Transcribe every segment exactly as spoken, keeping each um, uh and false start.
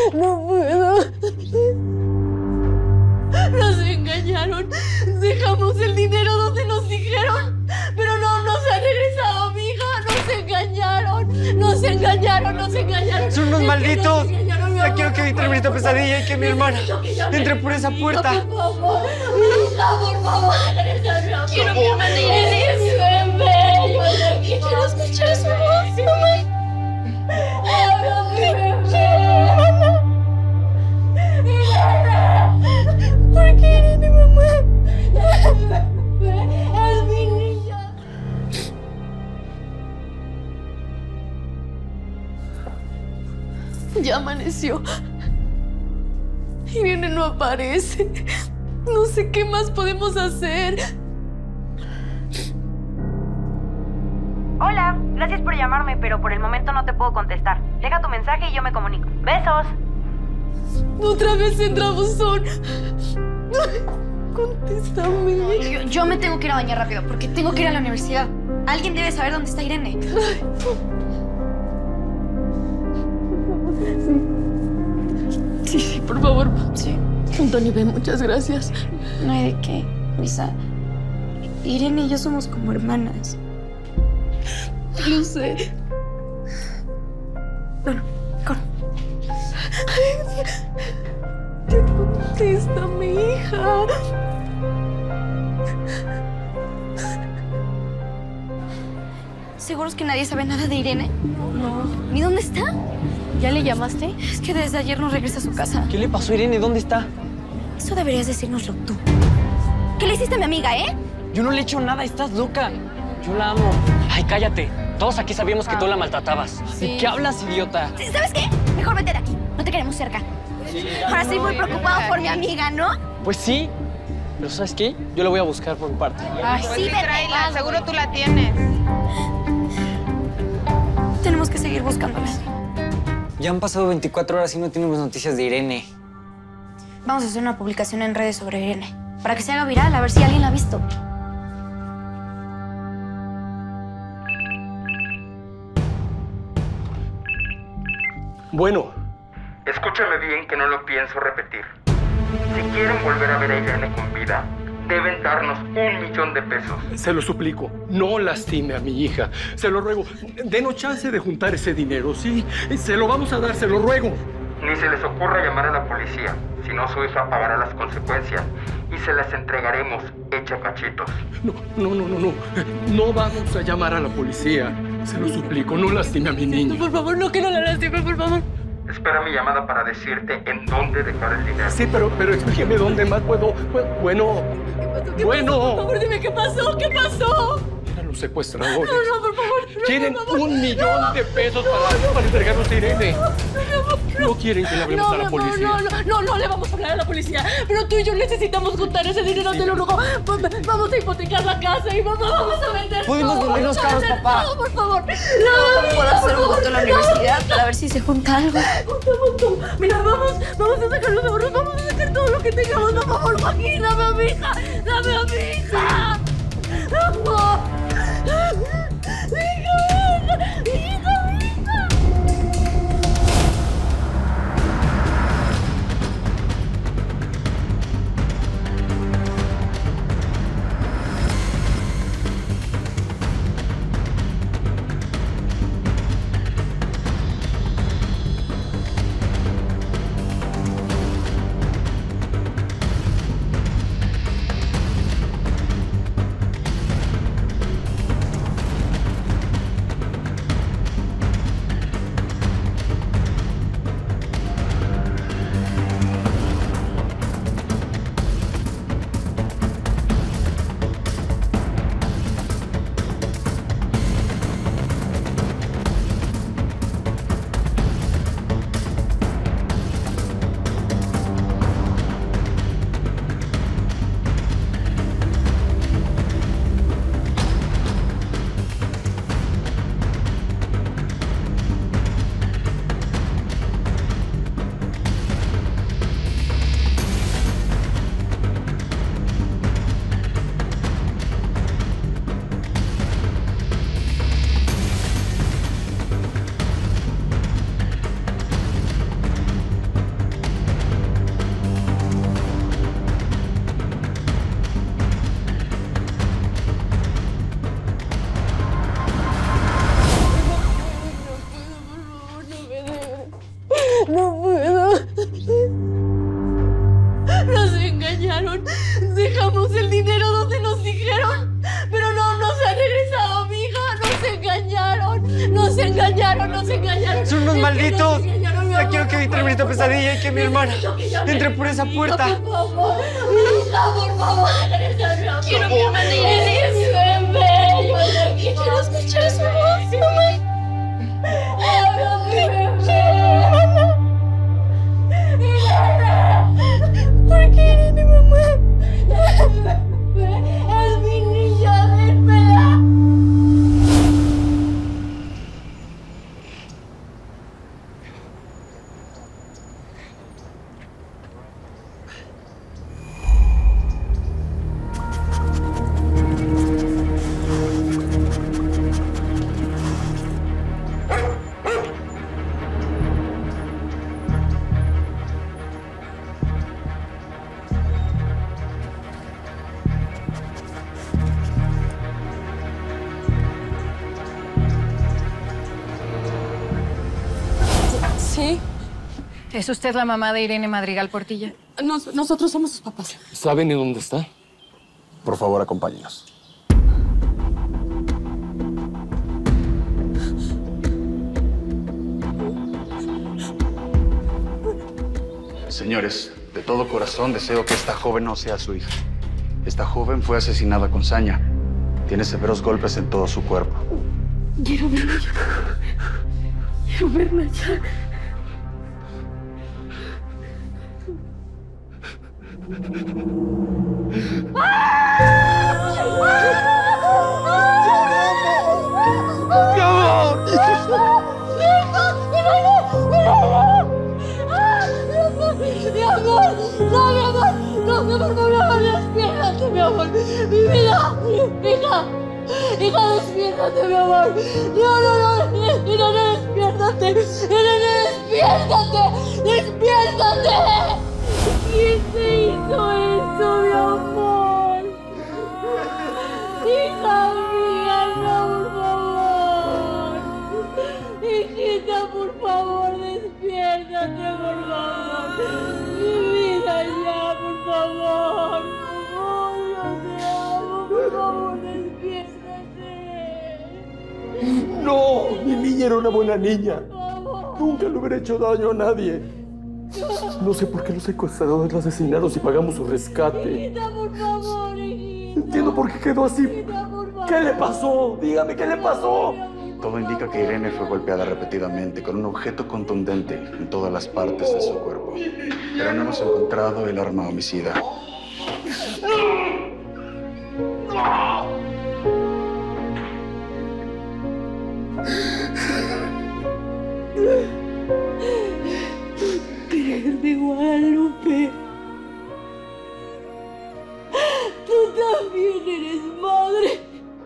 No puedo. Nos engañaron. Dejamos el dinero donde nos dijeron. Pero no nos han regresado, mija. Nos engañaron. Nos engañaron, nos engañaron. ¡Son unos es malditos! Ya quiero que termine esta pesadilla y que mi hermana entre por esa puerta. Por favor, hija, por favor, regresame a Quiero que mi hermana Irene. Es mi bebé. Yo quiero escuchar su voz, mamá. ¿Por qué Irene, mamá? Es mi niña. Ya amaneció. Irene no aparece. No sé qué más podemos hacer. Hola, gracias por llamarme, pero por el momento no te puedo contestar. Deja tu mensaje y yo me comunico. ¡Besos! Otra vez entra buzón. Contéstame. Yo, yo me tengo que ir a bañar rápido porque tengo que ir a la universidad. Alguien debe saber dónde está Irene. Sí, sí, por favor. Sí. Tony, ven, muchas gracias. No hay de qué, Luisa. Irene y yo somos como hermanas. Lo sé. Bueno, corre. Ya contesta, mi hija. ¿Seguros que nadie sabe nada de Irene? No. ¿Ni dónde está? ¿Ya le llamaste? Es que desde ayer no regresa a su casa. ¿Qué le pasó a Irene? ¿Dónde está? Eso deberías decírnoslo tú. ¿Qué le hiciste a mi amiga, eh? Yo no le he hecho nada, estás loca. Yo la amo. Ay, cállate. Todos aquí sabíamos que tú la maltratabas. Sí. ¿De qué hablas, idiota? ¿Sabes qué? Mejor vete de aquí. No te queremos cerca. Ahora estoy muy preocupado por mi amiga, ¿no? Pues sí. Pero ¿sabes qué? Yo la voy a buscar por mi parte. Ay, Pues sí, sí, vete. tráela, seguro tú la tienes. Tenemos que seguir buscándola. Ya han pasado veinticuatro horas y no tenemos noticias de Irene. Vamos a hacer una publicación en redes sobre Irene. Para que se haga viral, a ver si alguien la ha visto. Bueno, Escúchame bien que no lo pienso repetir. Si quieren volver a ver a Irene con vida, deben darnos un millón de pesos. se lo suplico, no lastime a mi hija. Se lo ruego, denos chance de juntar ese dinero, ¿sí? Se lo vamos a dar, se lo ruego. Ni se les ocurra llamar a la policía, si no su hija pagará las consecuencias y se las entregaremos hecha cachitos. No, no, no, no, no. No vamos a llamar a la policía. Se lo suplico, no lastime a mi niña. Por favor, no, que no la lastime, por favor. Espera mi llamada para decirte en dónde dejar el dinero. Sí, pero, pero explíqueme dónde más puedo. pu- Bueno, ¿Qué pasó? ¿Qué Bueno. pasó? Por favor, dime qué pasó. ¿Qué pasó? eran los secuestradores. No, no, por favor. No, Quieren por favor. un millón de pesos para, para entregarnos a Irene. No quieren que le hablemos No, a la no, policía. no, no, no, no le vamos a hablar a la policía. Pero tú y yo necesitamos juntar ese dinero, te lo ruego. Vamos a hipotecar la casa y vamos, vamos a vender Podemos todo. vender los Vamos a carros, vender papá. todo, por favor. No, Puedo hacer un voto en la no, universidad para ver si se junta algo. Juntamos todo. Mira, vamos, vamos a sacar los ahorros, vamos a sacar todo lo que tengamos. Por favor, Joaquín, dame a mi hija, dame a mi hija. Amor. Mi hija, mi hija, mi hija. No puedo. Nos engañaron. Dejamos el dinero donde nos dijeron. Pero no nos han regresado, mija. Nos engañaron. Nos engañaron, nos engañaron. Son unos Es malditos. Que nos engañaron, mi Ya amor. quiero que termine esta pesadilla y que mi hermana entre por esa puerta. Por favor, hija, por favor, regresa, mi amor. Quiero a mi hermana y Eres mi bebé. Yo te quiero. Quiero escuchar su voz, mamá. Ay, mi bebé. ¿Por qué, Irene, mamá? Es mi niña, déjmela. ¿Sí? ¿Es usted la mamá de Irene Madrigal Portilla? Nos- nosotros somos sus papás. ¿Saben en dónde está? Por favor, acompáñenos. Señores, de todo corazón deseo que esta joven no sea su hija. Esta joven fue asesinada con saña. Tiene severos golpes en todo su cuerpo. Quiero verla ya. Quiero verla ya. ¡Mi amor! Mi amor, no, mi amor, no, mi amor, por favor, despiértate, mi amor, mi vida, hija, hija, despiértate, mi amor, no, no, no, Irene, despiértate, Irene, despiértate, despiértate, ¿quién te hizo eso, mi amor? Hija mía, no, por favor, hijita, por favor, despiértate, por favor. Mi vida ya, por favor. Oh, yo te amo, por favor, despiértate. No, mi niña era una buena niña. Por favor. Nunca le hubiera hecho daño a nadie. No sé por qué los secuestradores la asesinaron si pagamos su rescate. Hijita, por favor, hijita. Entiendo por qué quedó así. Hijita, por favor. ¿Qué le pasó? Dígame, ¿qué le pasó? Todo indica que Irene fue golpeada repetidamente con un objeto contundente en todas las partes de su cuerpo. Pero no hemos encontrado el arma homicida. Virgen de Guadalupe, tú también eres madre.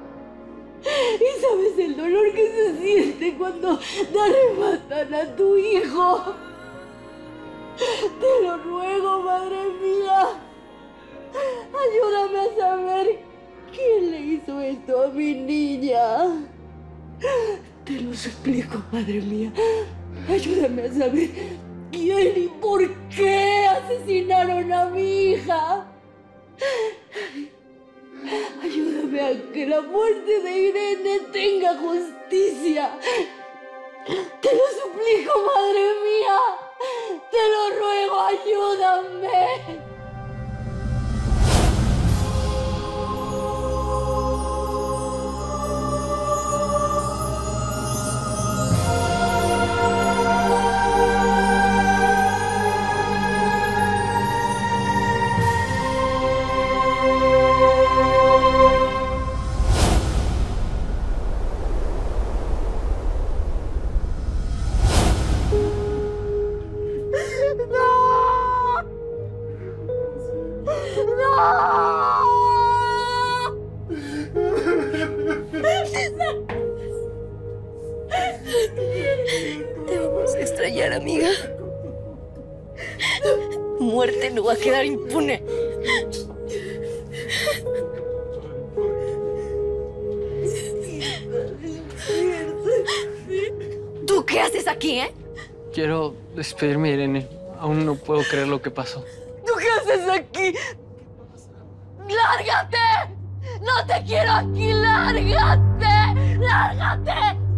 Y sabes el dolor que se siente cuando te arrebatan a tu hijo. Te lo ruego, madre mía. Ayúdame a saber quién le hizo esto a mi niña. Te lo suplico, madre mía. Ayúdame a saber quién y por qué asesinaron a mi hija. Ayúdame a que la muerte de Irene tenga justicia. Te lo suplico, madre mía. Te lo ruego, ayúdame. Te vamos a extrañar, amiga. Muerte no va a quedar impune. ¿Tú qué haces aquí, eh? Quiero despedirme, Irene. Aún no puedo creer lo que pasó. ¿Tú qué haces aquí? ¡Lárgate! ¡No te quiero aquí! ¡Lárgate! ¡Lárgate!